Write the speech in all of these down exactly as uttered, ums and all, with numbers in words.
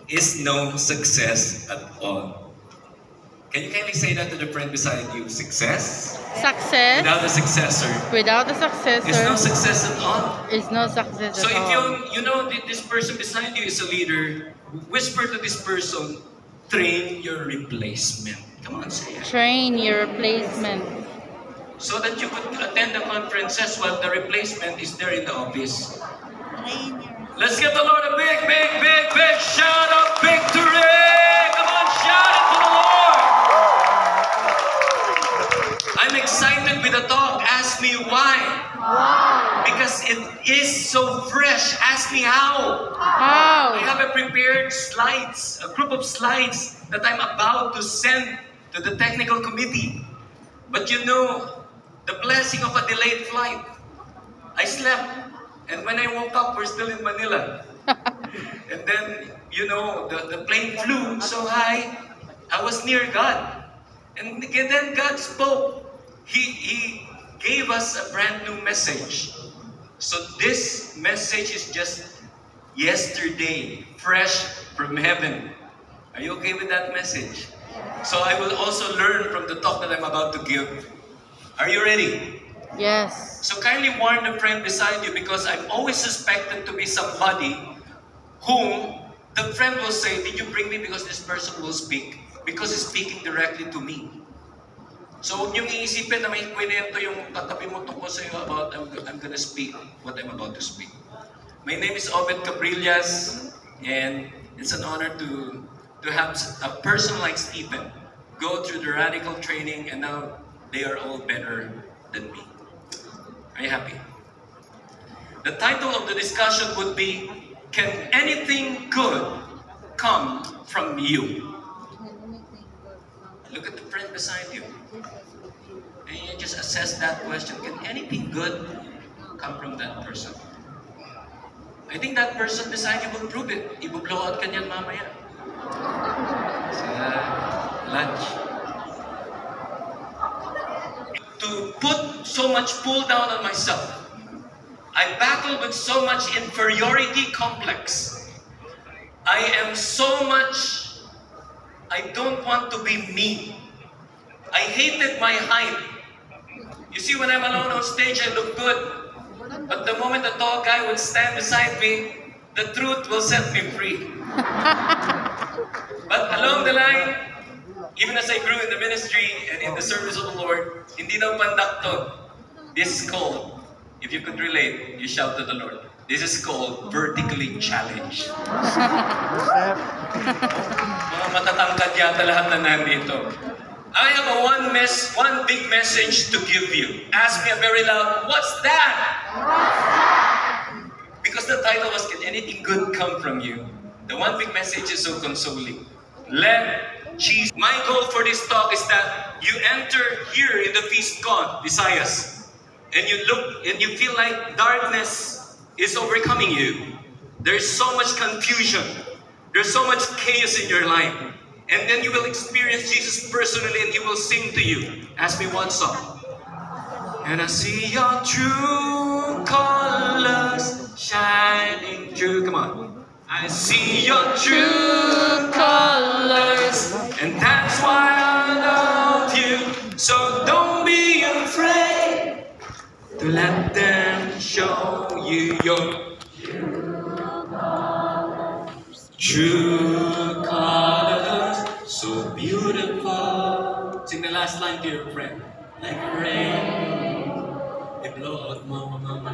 is no success at all. Can you kindly say that to the friend beside you? Success Success without a successor without a successor is no success at all. is no success So at if all. you you know that this person beside you is a leader, whisper to this person, train your replacement. Come on, say it. Train your replacement. So that you could attend the conferences while the replacement is there in the office. Let's give the Lord a big, big, big, big shout of victory! Come on, shout it to the Lord! I'm excited with the talk. Ask me why. Wow. Because it is so fresh. Ask me how. I How? have a prepared slides, a group of slides that I'm about to send to the technical committee. But you know, the blessing of a delayed flight. I slept. And when I woke up, we're still in Manila. And then, you know, the, the plane flew so high, I was near God. And then God spoke. He, he gave us a brand new message. So this message is just yesterday, fresh from heaven. Are you okay with that message? So I will also learn from the talk that I'm about to give. Are you ready? Yes. So kindly warn the friend beside you, because I've always suspected to be somebody whom the friend will say, did you bring me because this person will speak? Because he's speaking directly to me. So huwag niyong iisipin na may kwento yung katabi mo tungkol sa iyo about I'm, I'm gonna speak what I'm about to speak. My name is Obed Cabrillas, and it's an honor to, to have a person like Stephen go through the radical training, and now they are all better than me. Are you happy? The title of the discussion would be, can anything good come from you? Look at the friend beside you. And you just assess that question. Can anything good come from that person? I think that person beside you will prove it. I-blow out ka niyan mamaya. Sa lunch. To put so much pull down on myself. I battle with so much inferiority complex. I am so much, I don't want to be me. I hated my height. You see, when I'm alone on stage, I look good. But the moment a tall guy would stand beside me, the truth will set me free. But along the line, even as I grew in the ministry and in the service of the Lord, hindi daw pandak to. This is called, if you could relate, you shout to the Lord. This is called vertically challenged. Mga matatangkad yata lahat na nandito. I have a one mess, one big message to give you. Ask me a very loud, what's that? What's that? Because the title was, can anything good come from you? The one big message is so consoling. Let Jesus. My goal for this talk is that you enter here in the feast God, Visayas, and you look and you feel like darkness is overcoming you. There's so much confusion. There's so much chaos in your life. And then you will experience Jesus personally, and He will sing to you. Ask me one song. And I see your true colors shining through. Come on. I see your true colors, and that's why I love you. So don't be afraid to let them show you your true colors, so beautiful. Sing the last line to your friend. Like rain, they blow out mama, mama.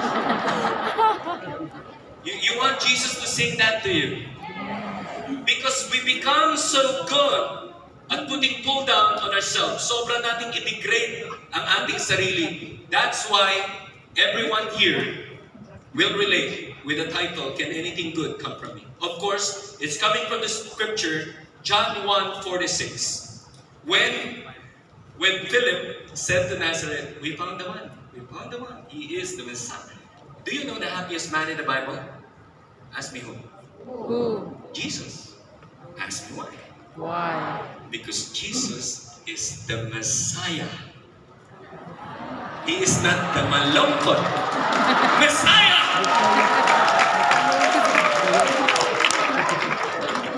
You, you want Jesus to sing that to you? Because we become so good at putting pull down on ourselves. Sobra nating i-degrade ang ating sarili. That's why everyone here will relate with the title, Can Anything Good Come From Me? Of course, it's coming from the scripture, John one forty-six. When, when Philip said to Nazareth, we found the one. We found the one. He is the Messiah. Do you know the happiest man in the Bible? Ask me who? Who? Jesus. Ask me why? Why? Because Jesus is the Messiah. He is not the malungkot Messiah!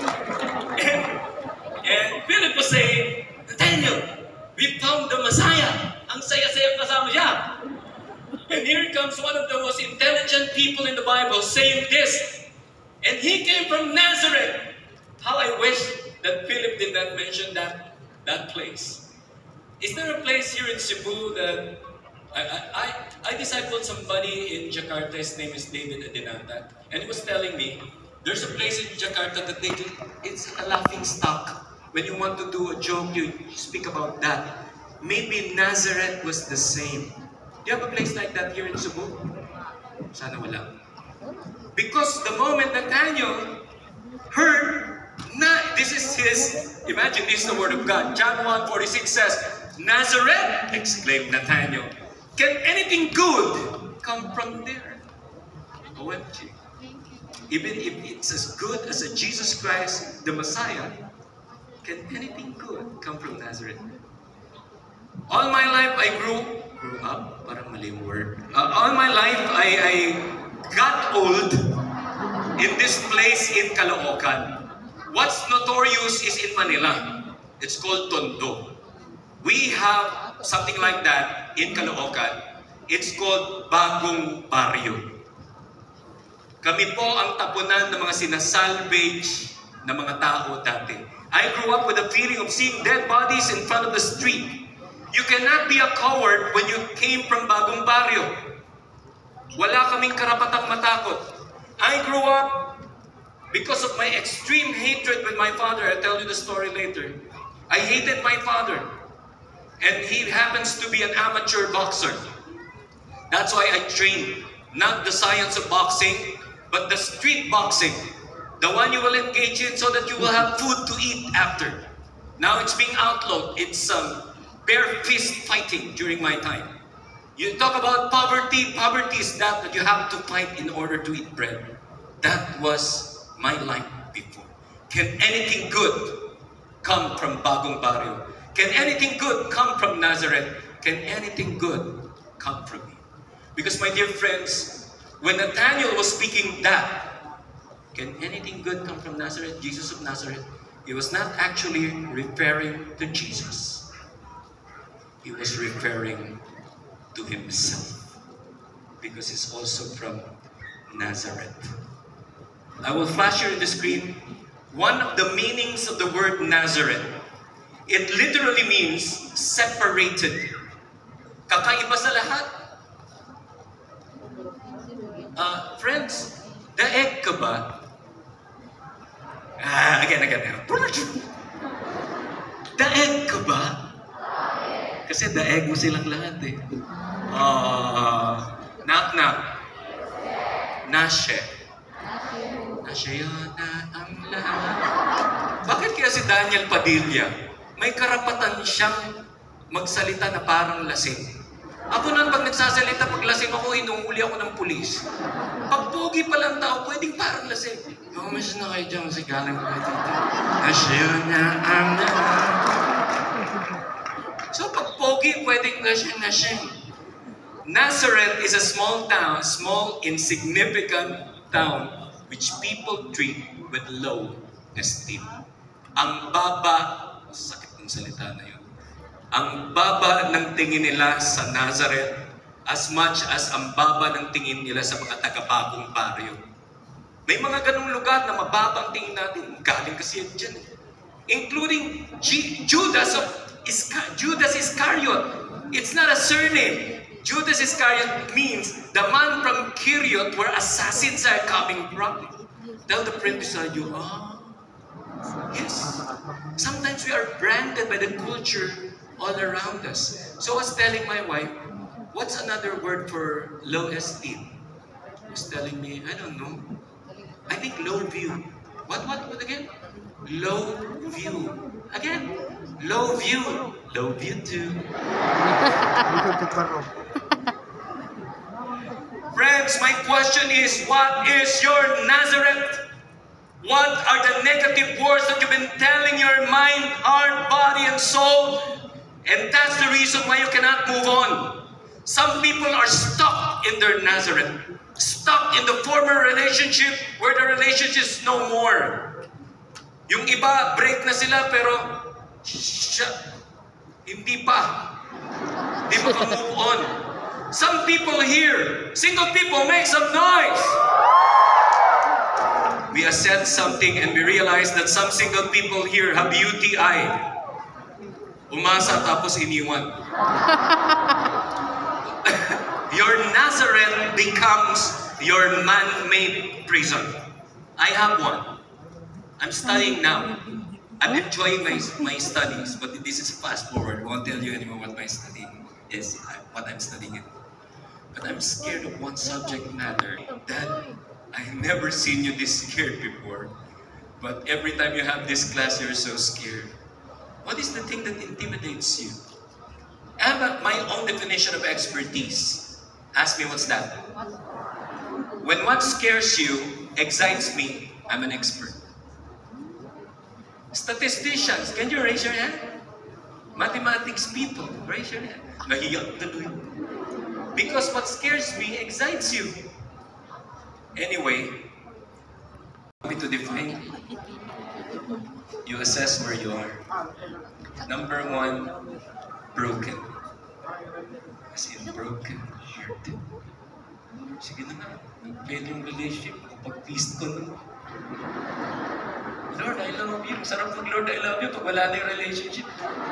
from Nazareth. How I wish that Philip did not mention that, that place. Is there a place here in Cebu that I, I, I, I discipled somebody in Jakarta, his name is David Adinata, and he was telling me, there's a place in Jakarta that they do, it's a laughing stock. When you want to do a joke, you speak about that. Maybe Nazareth was the same. Do you have a place like that here in Cebu? Sana wala. Because the moment Nathaniel heard, na, this is his, imagine this is the word of God. John one forty-six says, Nazareth, exclaimed Nathaniel, can anything good come from there? O M G. Even if it's as good as a Jesus Christ, the Messiah, can anything good come from Nazareth? All my life I grew, grew up, parang mali yung word. Uh, all my life I, I got old in this place in Caloocan. What's notorious is in Manila. It's called Tondo. We have something like that in Caloocan. It's called Bagong Baryo. Kami po ang tapunan ng mga sinasalvage na mga tao dati. I grew up with a feeling of seeing dead bodies in front of the street. You cannot be a coward when you came from Bagong Baryo. Wala kaming karapatang matakot. I grew up because of my extreme hatred with my father. I'll tell you the story later. I hated my father. And he happens to be an amateur boxer. That's why I trained. Not the science of boxing, but the street boxing. The one you will engage in so that you will have food to eat after. Now it's being outlawed. It's um, bare fist fighting during my time. You talk about poverty. Poverty is that that you have to fight in order to eat bread. That was my life before. Can anything good come from Bagong Baryo? Can anything good come from Nazareth? Can anything good come from me? Because my dear friends, when Nathaniel was speaking that, can anything good come from Nazareth, Jesus of Nazareth? He was not actually referring to Jesus. He was referring to himself. Because he's also from Nazareth. I will flash here on the screen one of the meanings of the word Nazareth. It literally means separated. Kakaiba sa lahat. Uh, friends, daeg ka ba? Ah, again, again. Daeg ka ba? Kasi daeg mo silang lahat eh. Uh, knock knock. Nashe. Nashe yun na ang lahat. Bakit kaya si Daniel Padilla, may karapatan siyang magsalita na parang lasing? Ako nun, pag nagsasalita, pag lasing ako, inuhuli ako ng pulis. Pag pogi pa lang tao, pwedeng parang lasing. Oh, mas na kayo dyan, kasi galing ko kayo dito. Asya na ang lahat. So, pag pogi, pwedeng lasing na siya. Nazareth is a small town, small, insignificant town, which people treat with low esteem. Ang baba, sakit ng salita na yun. Ang baba ng tingin nila sa Nazareth as much as ang baba ng tingin nila sa mga taga-Bagong Baryo. May mga ganung lugar na mababang tingin natin. Galing kasi yan dyan. Including G Judas of Isca Judas Iscariot. It's not a surname. Judas Iscariot means the man from Kiriot where assassins are coming from. Tell the friend beside you, ah, yes. Sometimes we are branded by the culture all around us. So I was telling my wife, what's another word for low esteem? She was telling me, I don't know. I think low view. What, what, what again? Low view. Again, low view. Low view too. Friends, my question is, what is your Nazareth? What are the negative words that you've been telling your mind, heart, body, and soul? And that's the reason why you cannot move on. Some people are stuck in their Nazareth. Stuck in the former relationship where the relationship is no more. Yung iba, break na sila pero siya, hindi pa. Hindi pa move on. Some people here, single people, make some noise. we assess something and we realize that some single people here have U T I. Umasa tapos iniwan. Your Nazareth becomes your man-made prison. I have one. I'm studying now. I'm enjoying my, my studies, but this is fast forward. I won't tell you anymore what my study is, what I'm studying in. But I'm scared of one subject matter that I've never seen you this scared before. But every time you have this class, you're so scared. What is the thing that intimidates you? I have a, my own definition of expertise. Ask me what's that? When what scares you excites me, I'm an expert. Statisticians, can you raise your hand? Mathematics people, raise your hand. Nahiyak tuloy. Because what scares me excites you. Anyway, me to define. You assess where you are. Number one, broken. As in broken, hurt. Sige na nga, nag-fail yung relationship. Pag-feast ko na. Lord, I love you. Sarap pag Lord, I love you pag wala na yung relationship.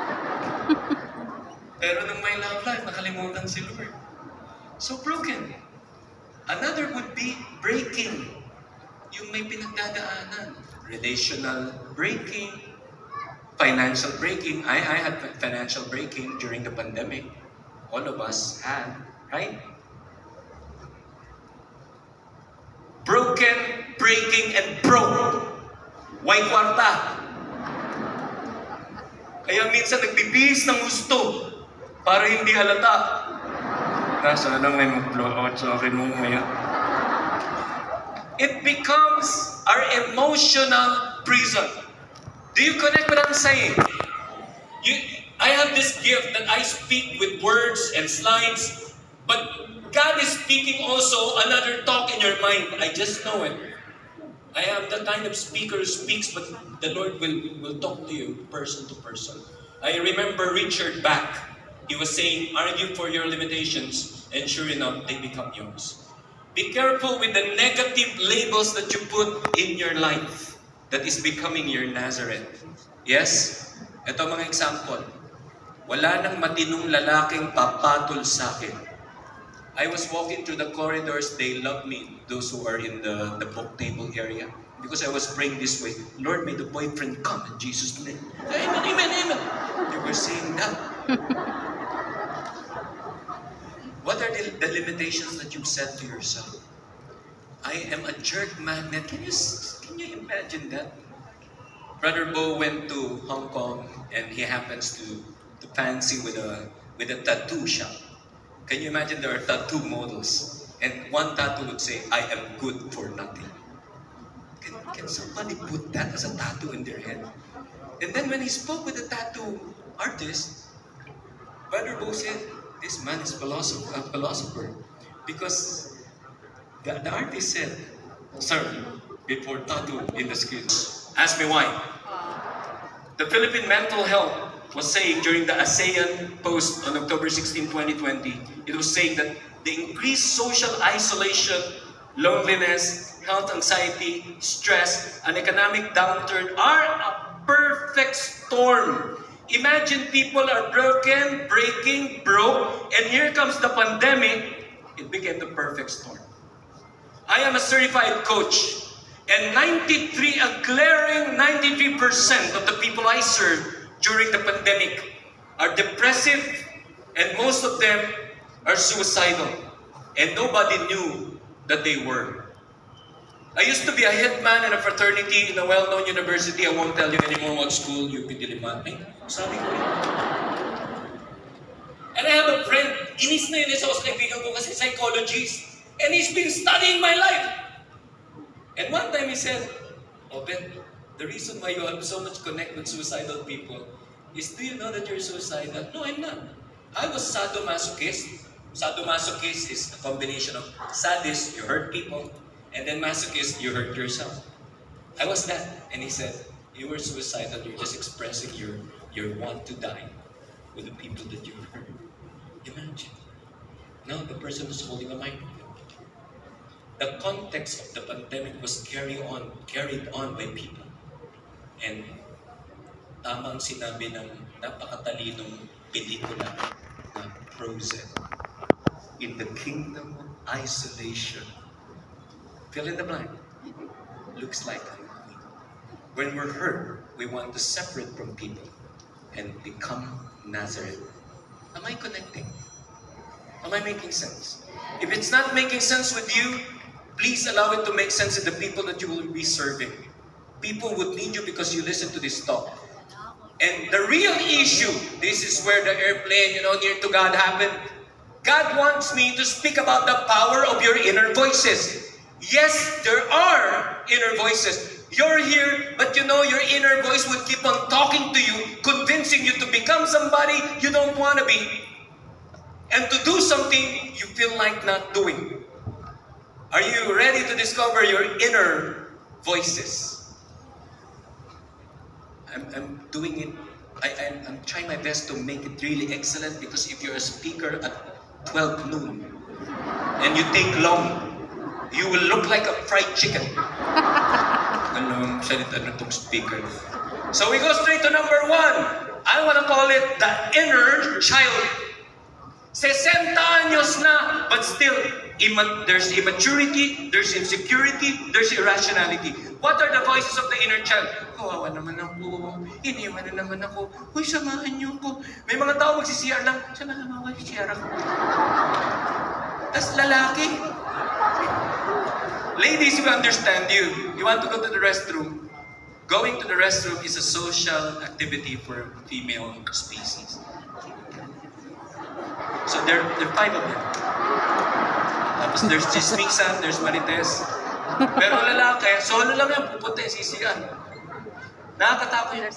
Pero nung may love life, nakalimutan si Lord. So broken. Another would be breaking. Yung may pinagdadaanan. Relational breaking. Financial breaking. I, I had financial breaking during the pandemic. All of us had, right? Broken, breaking, and broke. Why kwarta? Kaya minsan nagbibihis ng gusto para hindi halata. Nasa lang may mag-blow out sa akin mo ngayon. It becomes our emotional prison. Do you connect what I'm saying? You, I have this gift that I speak with words and slides, but God is speaking also another talk in your mind. I just know it. I am the kind of speaker who speaks, but the Lord will, will talk to you person to person. I remember Richard Bach. He was saying, argue for your limitations, and sure enough, they become yours. Be careful with the negative labels that you put in your life that is becoming your Nazareth. Yes? Ito mga example. Wala nang matinong lalaking papatol sa akin. I was walking through the corridors, they loved me, those who are in the, the book table area. Because I was praying this way, Lord, may the boyfriend come in Jesus' name. Amen, amen, amen. They were saying that. What are the, the limitations that you've set to yourself? I am a jerk magnet. Can you, can you imagine that? Brother Bo went to Hong Kong and he happens to, to fancy with a, with a tattoo shop. Can you imagine there are tattoo models? And one tattoo would say, I am good for nothing. Can, can somebody put that as a tattoo in their head? And then when he spoke with the tattoo artist, Brother Bo said, this man is philosopher, a philosopher. Because the, the artist said, sir, before tattoo in the skin. Ask me why. The Philippine Mental Health was saying during the ASEAN post on October sixteenth, twenty twenty, it was saying that the increased social isolation, loneliness, health anxiety, stress, and economic downturn are a perfect storm. Imagine people are broken, breaking, broke, and here comes the pandemic, it became the perfect storm. I am a certified coach, and ninety-three, a glaring ninety-three percent of the people I serve during the pandemic are depressive, and most of them are suicidal, and nobody knew that they were. I used to be a head man in a fraternity in a well-known university. I won't tell you anymore what school, U P Diliman. Ay, sabi ko yun. And I have a friend, inis na yun sa kaibigan ko kasi psychologist, and he's been studying my life. And one time he said, oh Ben, the reason why you have so much connect with suicidal people is, do you know that you're suicidal? No, I'm not. I was sadomasochist. Sadomasochist is a combination of sadist, you hurt people, and then masochist, you hurt yourself. I was that. And he said, you were suicidal, you're just expressing your, your want to die with the people that you hurt. Imagine. Now the person is holding a microphone. the context of the pandemic was carried on, carried on by people. And tama ang sinabi ng napakatalinong pelikula na Frozen. In the kingdom of isolation, fill in the blank, looks like when we're hurt, we want to separate from people and become Nazareth. Am I connecting? Am I making sense? If it's not making sense with you, please allow it to make sense in the people that you will be serving. People would need you because you listen to this talk. And the real issue, this is where the airplane, you know, near to God happened. God wants me to speak about the power of your inner voices. Yes, there are inner voices. You're here, but you know your inner voice would keep on talking to you, convincing you to become somebody you don't want to be. And to do something you feel like not doing. Are you ready to discover your inner voices? I'm, I'm doing it, I, I'm, I'm trying my best to make it really excellent, because if you're a speaker at twelve noon and you take long, you will look like a fried chicken. Anong salita na itong speaker? So we go straight to number one. I want to call it the inner child. sesenta años na, but still, imma- there's immaturity, there's insecurity, there's irrationality. What are the voices of the inner child? Kawawa naman ako, iniwan na naman ako, uy, samahan niyo ko. May mga tao magsi-C R lang, samahan mo ako, C R ako. Tas lalaki. Ladies, we understand you. You want to go to the restroom. Going to the restroom is a social activity for female species. So there, there are five of them. Tapos there's Chismisan, there's Marites. Pero lalaki, solo lang yan, pupunta yung sisiyan. Nakakatakot yun.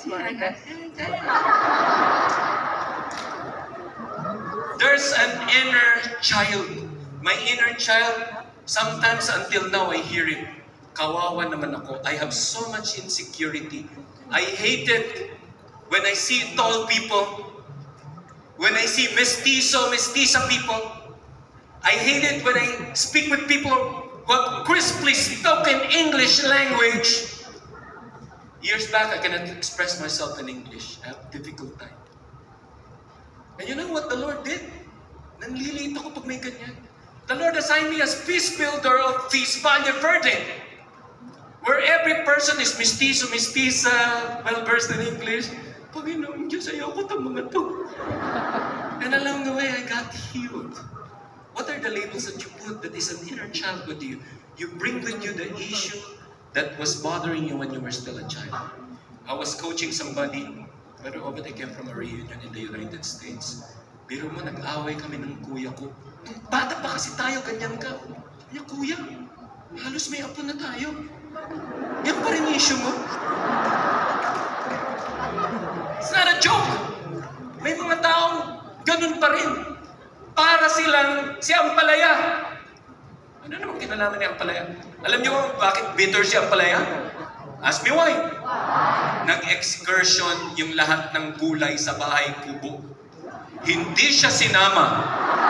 There's an inner child. My inner child, sometimes until now I hear it. Kawawa naman ako. I have so much insecurity. I hate it when I see tall people. When I see mestizo, mestiza people. I hate it when I speak with people who have crisply spoken English language. Years back, I cannot express myself in English. I have a difficult time. And you know what the Lord did? Nanliliit ako pag may ganyan. The Lord assigned me as peace builder of Peace Valle Verde, where every person is mestizo, mestiza, well-versed in English. Panginoon Diyos, ayoko itong mga to. And along the way, I got healed. What are the labels that you put that is an inner child with you? You bring with you the issue that was bothering you when you were still a child. I was coaching somebody, pero oh, but I came from a reunion in the United States. Pero mo, nag-away kami ng kuya ko. Nung bata pa kasi tayo, ganyan ka. Kanya, kuya, halos may apo na tayo. Yan pa rin issue mo. It's not a joke. May mga taong ganun pa rin. Para silang si Ampalaya. Ano naman kinalaman ni Ampalaya? Alam niyo bakit bitter si Ampalaya? Ask me why. Nag-excursion yung lahat ng gulay sa bahay kubo. Hindi siya sinama.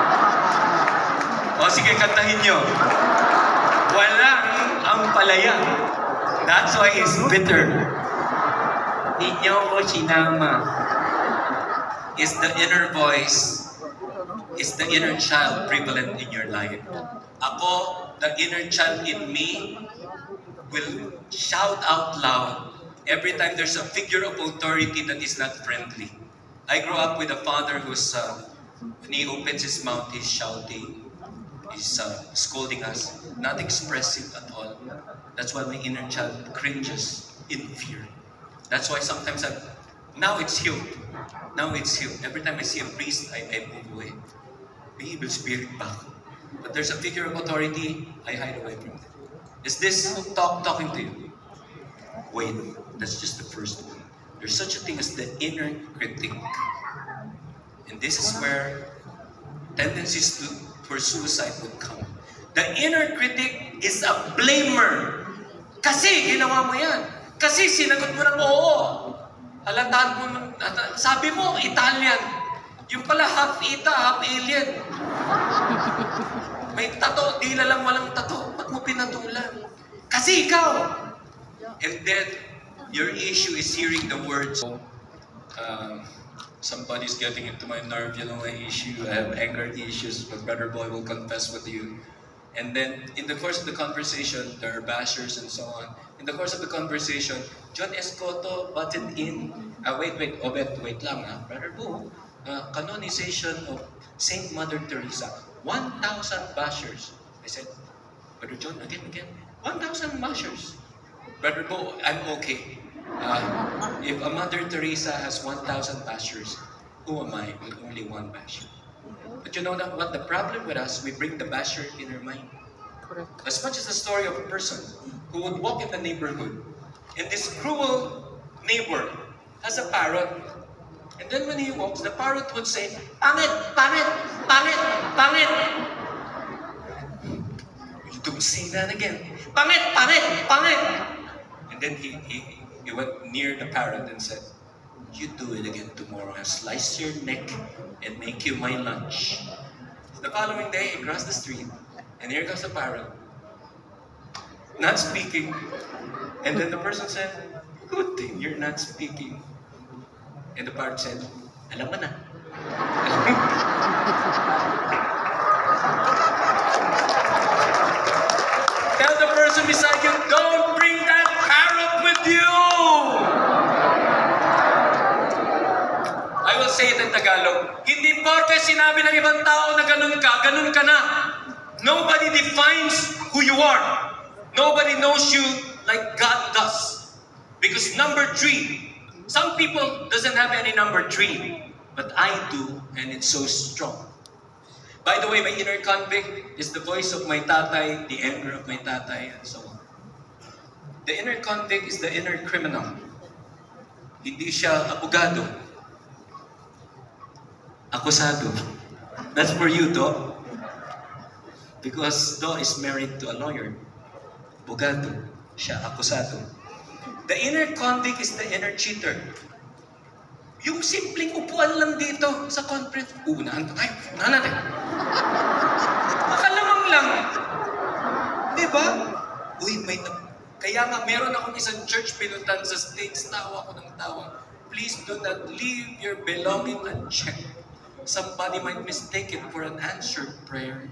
O sige, kantahin niyo. Walang Ampalaya. That's why he's bitter. Hindi niyo ko sinama. Is the inner voice, is the inner child prevalent in your life? Ako, the inner child in me will shout out loud every time there's a figure of authority that is not friendly. I grew up with a father who's, uh, when he opens his mouth, he's shouting, he's uh, scolding us, not expressive at all. That's why my inner child cringes in fear. That's why sometimes I, now it's healed. Now it's healed. Every time I see a priest, I, I move away. May evil spirit back. But there's a figure of authority, I hide away from it. Is this talk talking to you? Wait, that's just the first one. There's such a thing as the inner critic. And this is where tendencies to, for suicide would come. The inner critic is a blamer. Kasi ginawa mo yan. Kasi sinagot mo ng oo. Halataan mo, sabi mo, Italian. Yung pala half Ita, half alien. may tato, dila lang walang tato. Ba't mo pinatulan? Kasi ikaw! And then, your issue is hearing the words. Um, somebody's getting into my nerve, you know, my issue. I have anger issues, but Brother Boy will confess with you. And then, in the course of the conversation, there are bashers and so on. In the course of the conversation, John Escoto butted in. Ah, wait, wait, oh, wait, wait lang, ah. Brother Bo, uh, canonization of Saint Mother Teresa. one thousand bashers. I said, Brother John, again, again. one thousand bashers. Brother Bo, I'm okay. Uh, if a Mother Teresa has one thousand bashers, who am I with only one basher? But you know that what the problem with us, we bring the basher in our mind. Correct. As much as the story of a person who would walk in the neighborhood, and this cruel neighbor has a parrot. And then when he walks, the parrot would say, "Pangit, pangit, pangit, pangit." You don't say that again. "Pangit, pangit, pangit." And then he, he, he went near the parrot and said, "You do it again tomorrow. I'll slice your neck and make you my lunch." The following day, he crossed the street, and here comes the parrot, not speaking. And then the person said, "Good thing you're not speaking." And the parrot said, "Alam mo na." Tell the person beside you, don't bring that parrot with you. I will say it in Tagalog. Hindi porke sinabi ng ibang tao na ganun ka, ganun ka na. Nobody defines who you are. Nobody knows you like God does. Because number three, some people doesn't have any number three, but I do, and it's so strong. By the way, my inner convict is the voice of my tatay, the anger of my tatay, and so on. The inner convict is the inner criminal. Hindi siya abogado. Akusado. That's for you, Do. Because Do is married to a lawyer. Abogado. Siya, akusado. The inner convict is the inner cheater. Yung simpleng upuan lang dito sa conference, uunahan pa tayo, unahan natin. Makalamang lang. Diba? Uy, may na... Kaya nga, meron akong isang church pinuntan sa States, tawa ko ng tawa. Please do not leave your belonging unchecked. Somebody might mistake it for an answered prayer.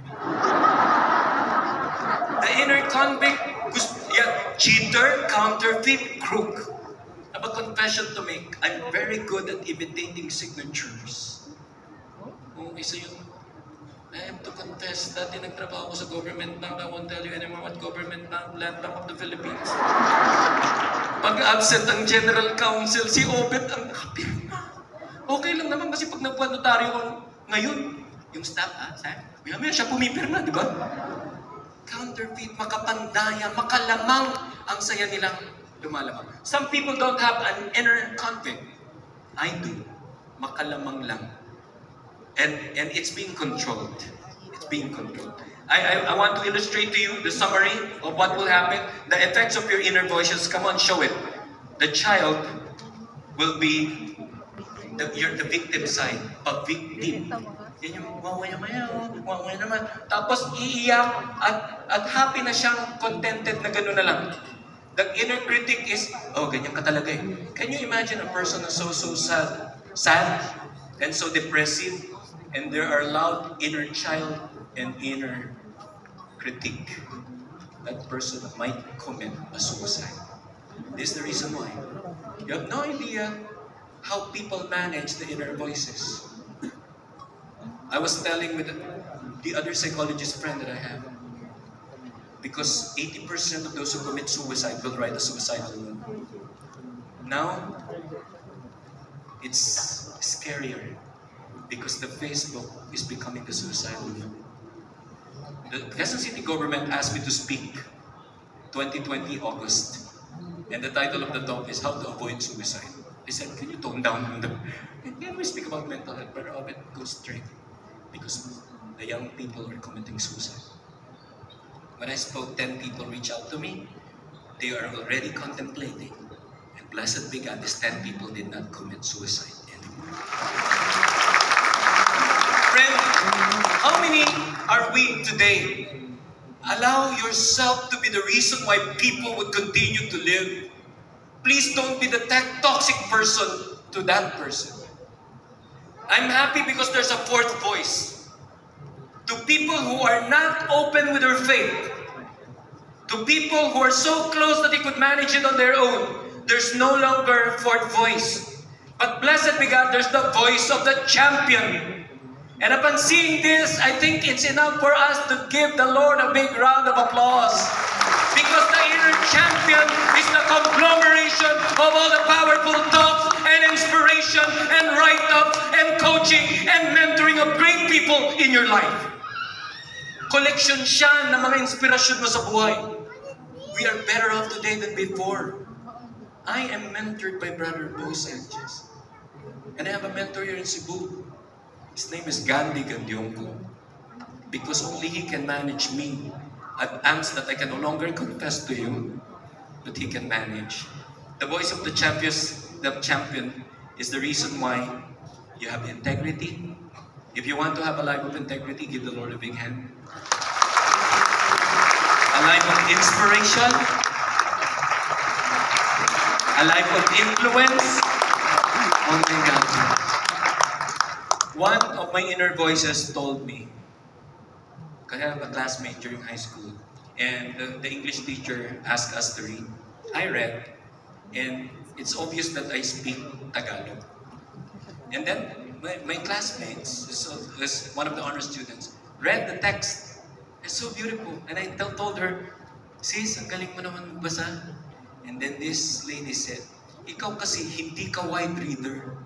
The inner convict, yeah, cheater, counterfeit, crook. I have a confession to make. I'm very good at imitating signatures. Oh, isa yun. I have to confess, dati nagtrabaho ko sa government bank. I won't tell you anymore what government bank, Land Bank of the Philippines. Pag absent ang General Counsel, si Obet ang nakapirma. Okay lang naman kasi pag nagpa-notaryo ko ngayon, yung staff, ah, saan? Maya-maya siya pumipirma, di ba? Counterfeit, makapandaya, makalamang ang saya nilang lumalamang. Some people don't have an inner convict. I do. Makalamang lang. And and it's being controlled. It's being controlled. I, I, I want to illustrate to you the summary of what will happen. The effects of your inner voices. Come on, show it. The child will be the, you're the victim side. A victim. Yan yung wawaya-maya, wawaya naman. Tapos iiyak at, at happy na siyang contented na gano'n na lang. The inner critic is, oh, ganyan ka talaga eh. Can you imagine a person who's so, so sad, sad and so depressive, and there are loud inner child and inner critic? That person might commit a suicide. This is the reason why. You have no idea how people manage the inner voices. I was telling with the other psychologist friend that I have, because eighty percent of those who commit suicide will write a suicidal note. Now, it's scarier because the Facebook is becoming the suicidal note. The Quezon City government asked me to speak twenty twenty August, and the title of the talk is How to Avoid Suicide. They said, can you tone down the... Can we speak about mental health? Brother Obed, go straight. Because the young people are committing suicide. When I spoke, ten people reached out to me. They are already contemplating. And blessed be God, these ten people did not commit suicide anymore. Friend, how many are we today? Allow yourself to be the reason why people would continue to live. Please don't be the toxic person to that person. I'm happy because there's a fourth voice. To people who are not open with their faith, to people who are so close that they could manage it on their own, there's no longer a fourth voice. But blessed be God, there's the voice of the champion. And upon seeing this, I think it's enough for us to give the Lord a big round of applause. Because the inner champion is the conglomeration of all the powerful talks and inspiration and write-up and coaching and mentoring of great people in your life. Collection siya ng mga inspirasyon mo sa buhay. We are better off today than before. I am mentored by Brother Bo Sanchez. And I have a mentor here in Cebu. His name is Gandhi Gandyongko. Because only he can manage me at angst that I can no longer confess to you, but he can manage. The voice of the champions, the champion is the reason why you have integrity. If you want to have a life of integrity, give the Lord a big hand. A life of inspiration. A life of influence. Oh my God. One of my inner voices told me, I have a classmate during high school, and the, the English teacher asked us to read. I read, and it's obvious that I speak Tagalog. And then my, my classmates, so, this, one of the honor students, read the text. It's so beautiful. And I tell, told her, sis, ang galing mo naman magbasa. And then this lady said, ikaw kasi hindi ka wide reader.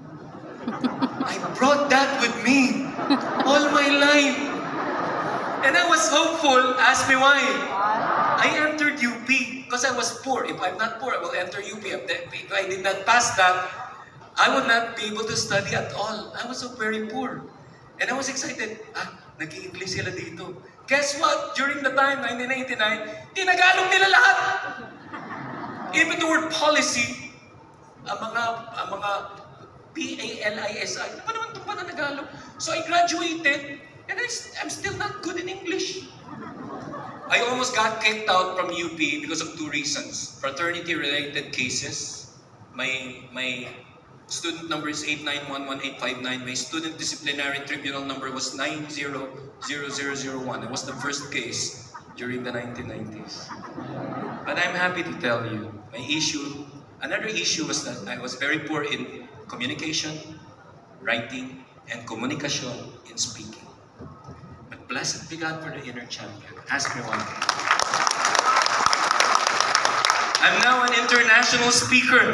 I brought that with me all my life. And I was hopeful. Ask me why. I entered U P because I was poor. If I'm not poor, I will enter U P. If I did not pass that, I would not be able to study at all. I was so very poor. And I was excited. Ah, nag-i-English sila dito. Guess what? During the time, nineteen ninety-nine, tinagalog nila lahat. Even the word policy, ang mga, ang mga P A L I S I, ano pa naman itong pananagalog? So I graduated, and I, I'm still not good in English. I almost got kicked out from U P because of two reasons. Fraternity-related cases. My, my student number is eight nine one one eight five nine. My student disciplinary tribunal number was nine zero zero zero zero one. It was the first case during the nineteen nineties. But I'm happy to tell you, my issue, another issue was that I was very poor in communication, writing, and communication in speaking. But blessed be God for the inner champion. Ask me one thing. I'm now an international speaker.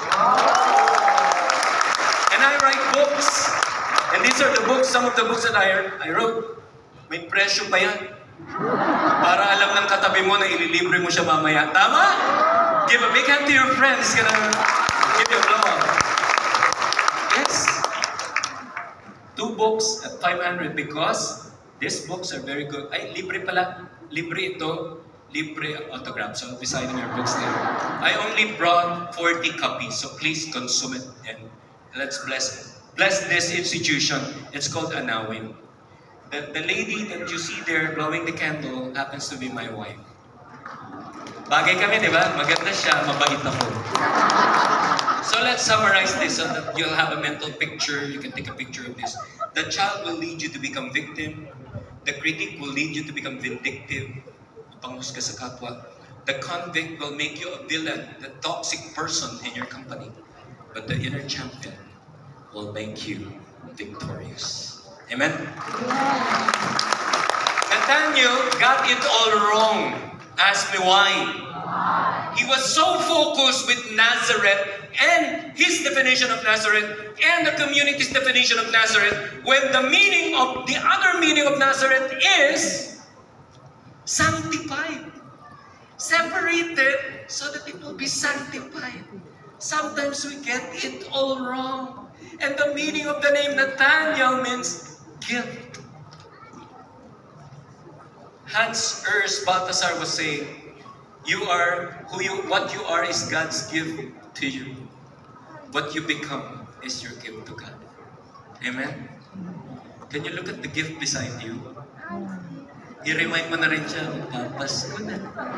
And I write books. And these are the books, some of the books that I, I wrote. May presyo pa yan. Para alam ng katabi mo na ililibre mo siya mamaya. Tama? Give a big hand to your friends. He's gonna give you a blow up. Yes. Two books at five hundred because these books are very good. Ay, libre pala. Libre ito. Libre ang autograph. So I'll be signing your books there. I only brought forty copies. So please consume it. And let's bless bless this institution. It's called Anawin. The, the lady that you see there blowing the candle happens to be my wife. Bagay kami, di ba? Maganda siya, mabait ako. So let's summarize this so that you'll have a mental picture. You can take a picture of this. The child will lead you to become victim. The critic will lead you to become vindictive. Panghusga sa kapwa. The convict will make you a villain, the toxic person in your company. But the inner champion will make you victorious. Amen? Nathaniel got it all wrong. Ask me why. He was so focused with Nazareth and his definition of Nazareth and the community's definition of Nazareth when the meaning of the other meaning of Nazareth is sanctified. Separated so that it will be sanctified. Sometimes we get it all wrong. And the meaning of the name Nathaniel means gift. Hans Urs Balthasar was saying, you are who you what you are is God's gift to you. What you become is your gift to God. Amen. Can you look at the gift beside you? I-remind mo na rin siya, papasko na.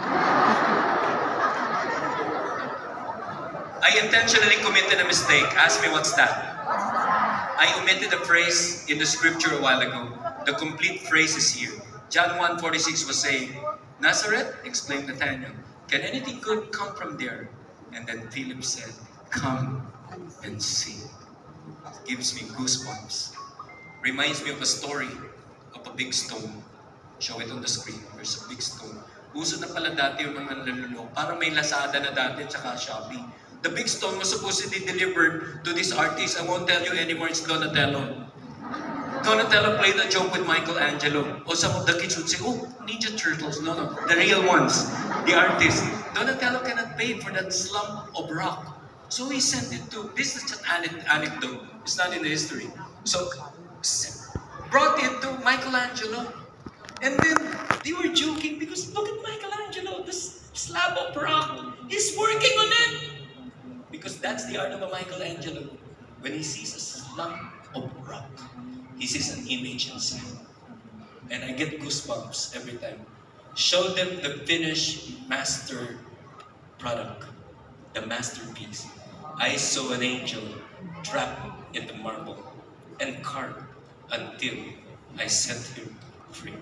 I intentionally committed a mistake. Ask me what's that? I omitted a phrase in the scripture a while ago. The complete phrase is here. John one forty-six was saying, Nazareth, exclaimed Nathanael, can anything good come from there? And then Philip said, come and see. It gives me goosebumps. Reminds me of a story of a big stone. Show it on the screen. There's a big stone. Uso na pala dati yung mga nanluloko. Parang may Lazada na dati tsaka Shopee. The big stone was supposedly delivered to this artist. I won't tell you anymore. It's Donatello. Donatello played a joke with Michelangelo. Or some of the kids would say, oh, Ninja Turtles. No, no. The real ones. The artist. Donatello cannot pay for that slump of rock. So he sent it to, this is just an anecdote. It's not in the history. So, brought it to Michelangelo. And then they were joking because look at Michelangelo, this slab of rock. He's working on it. Because that's the art of a Michelangelo. When he sees a slump of rock, he sees an image inside. And I get goosebumps every time. Show them the finished master product, the masterpiece. I saw an angel trapped in the marble and carved until I set him free.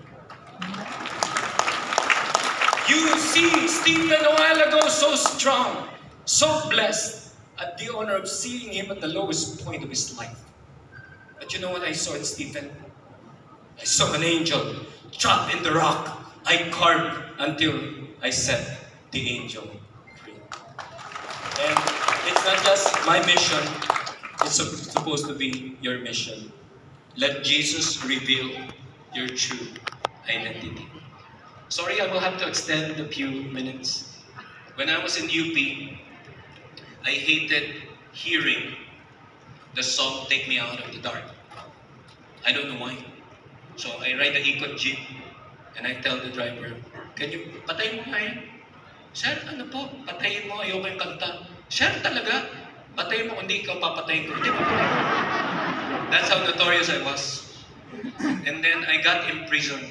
You see Stephen a while ago so strong, so blessed, at the honor of seeing him at the lowest point of his life. But you know what I saw in Stephen? I saw an angel trapped in the rock. I carved until I set the angel free. And it's not just my mission, it's supposed to be your mission. Let Jesus reveal your true identity. Sorry, I will have to extend a few minutes. When I was in U P, I hated hearing the song Take Me Out of the Dark. I don't know why. So I ride the ikot jeep and I tell the driver, can you patayin mo nga yan? Sir, ano po? Patayin mo, ayoko yung kanta. Sir, talaga? Patayin mo, hindi ikaw papatayin ko. Hindi papatayin. That's how notorious I was. And then I got imprisoned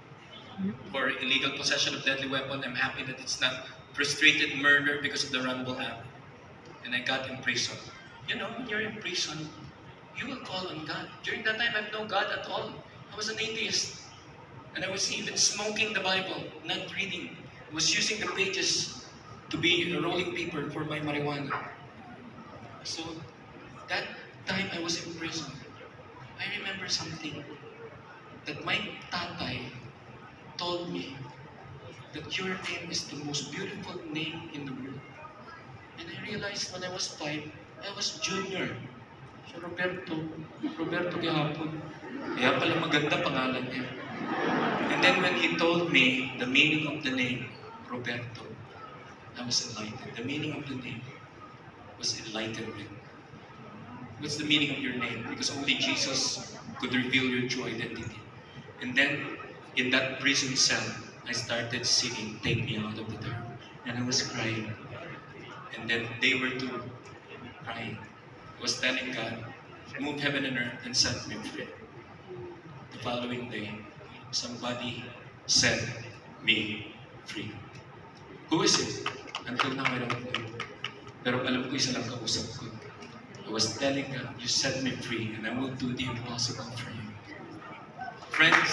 for illegal possession of deadly weapon. I'm happy that it's not frustrated murder because of the Rumble app. And I got imprisoned. You know, when you're in prison, you will call on God. During that time, I had no God at all. I was an atheist. And I was even smoking the Bible, not reading. I was using the pages to be a rolling paper for my marijuana. So, that time I was in prison, I remember something. That my tatay told me that your name is the most beautiful name in the world. And I realized when I was five, I was junior. So Roberto, Roberto Gihapon. Kaya pala maganda pangalan niya. And then when he told me the meaning of the name, Roberto, I was enlightened. The meaning of the name was enlightenment. What's the meaning of your name? Because only Jesus could reveal your true identity. And then, in that prison cell, I started singing, Take Me Out of the Dark. And I was crying. And then they were too crying. I was telling God, move heaven and earth and set me free. The following day, somebody set me free. Who is it? Until now, I don't know. Pero alam ko isa lang kausap ko. I was telling God, you set me free and I will do the impossible for you. Friends,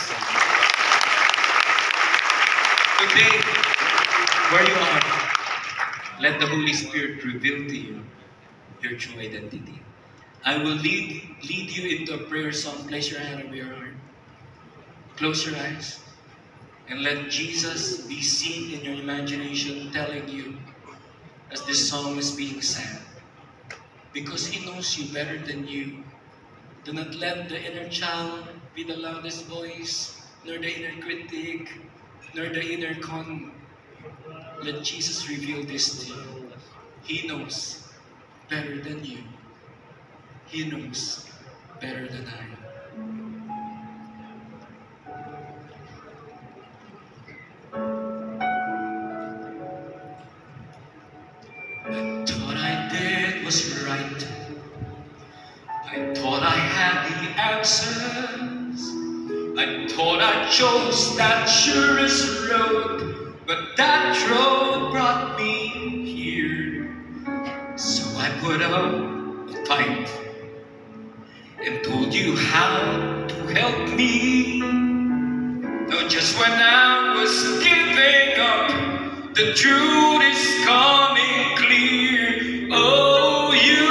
today, where you are, let the Holy Spirit reveal to you your true identity. I will lead, lead you into a prayer song. Place your hand over your heart. Close your eyes. And let Jesus be seen in your imagination telling you as this song is being sang. Because He knows you better than you. Do not let the inner child be the loudest voice, nor the inner critic, nor the inner con. Let Jesus reveal this to you. He knows better than you. He knows better than I. I thought I did was right. I thought I had the answers. I thought I chose that surest road, but that road brought me here. So I put up a fight and told you how to help me. Now just when I was giving up, the truth is coming clear. Oh, you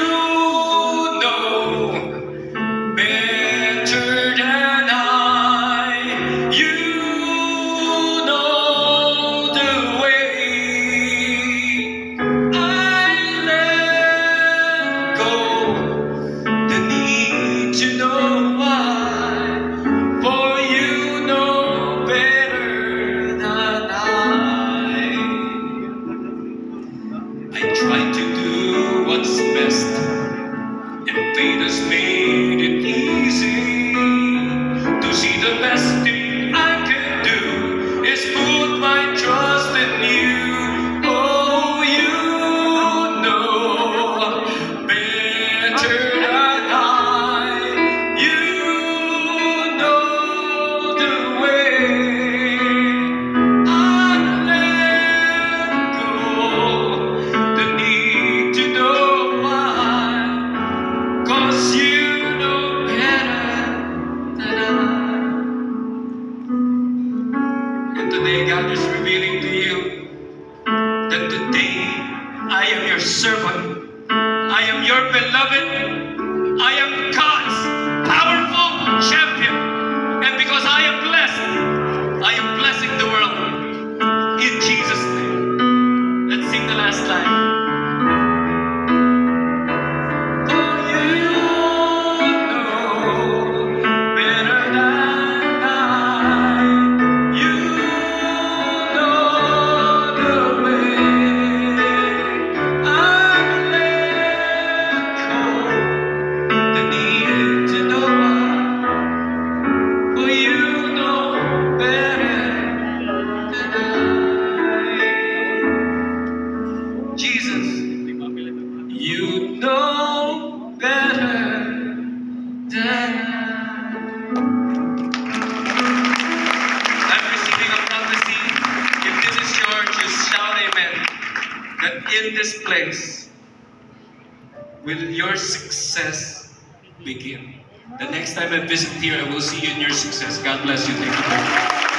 know better than I. You know the way. I let go the need to know why. For you know better than I. I try to do what's best, and fate has made it easy to see the best thing I can do is put my trust in you. Oh, you know better than I. You know the way. I let go the need to know why. 'Cause you know better than I. And today God is revealing to you that today I am your servant. I am your beloved. I am God's powerful champion. And because I am blessed, I am blessing the world. In Jesus' name. Let's sing the last line. For you know better than I. You know the way. I let go the need to know why. For you know better than I. Jesus, you know better than I. I'm receiving a prophecy. If this is yours, just shout amen. That in this place will your success begin. The next time I visit here, I will see you in your success. God bless you. Thank you very much.